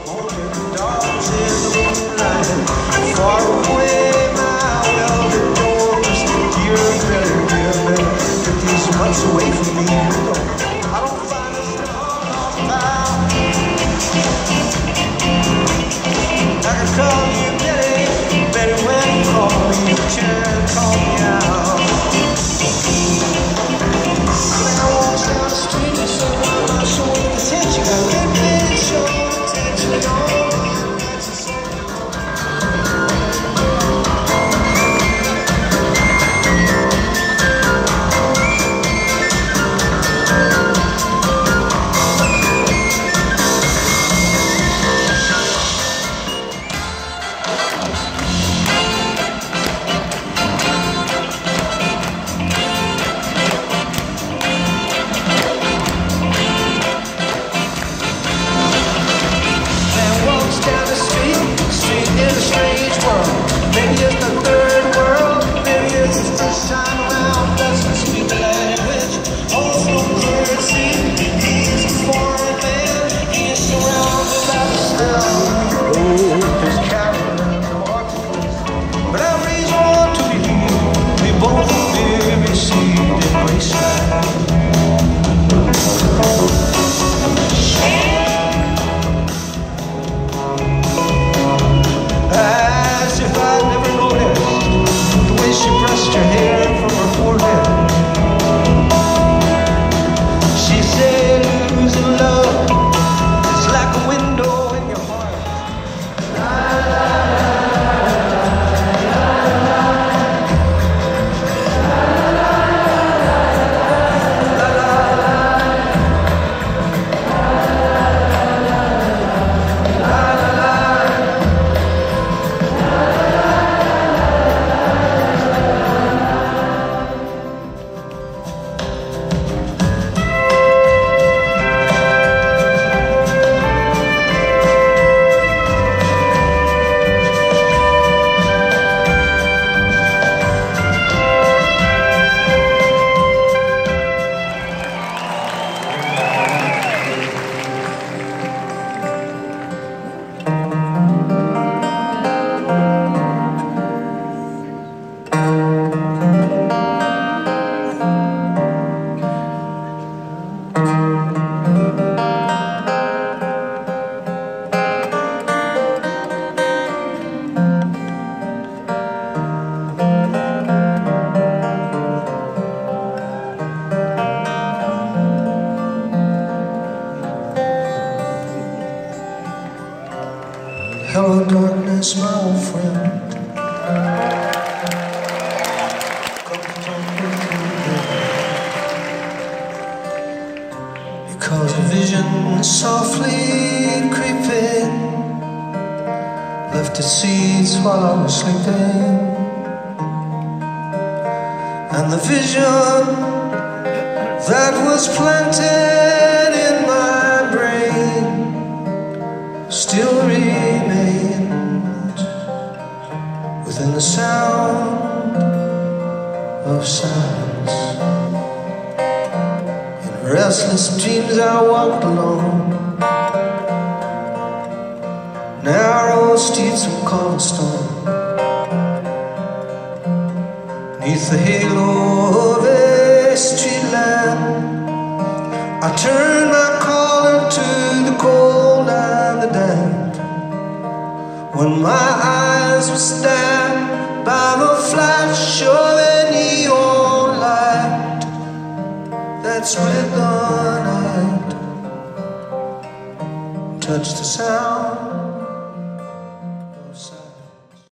Away from me, I don't find it about. I can call you Betty, Betty when you call me, you can't call me out. When I walk down the street, there's someone I'm showing attention. I get ready to show attention on. Hello darkness, my old friend. Come to talk with me. Because a vision softly creeping left its seeds while I was sleeping. And the vision that was planted in my brain still remained within the sound of silence. In restless dreams I walked alone narrow streets of cobblestone. Neath the halo of a street lamp, I turned my collar to the cold and the damp. When my eyes were stabbed by the flash of a neon light that spread the night, touched the sound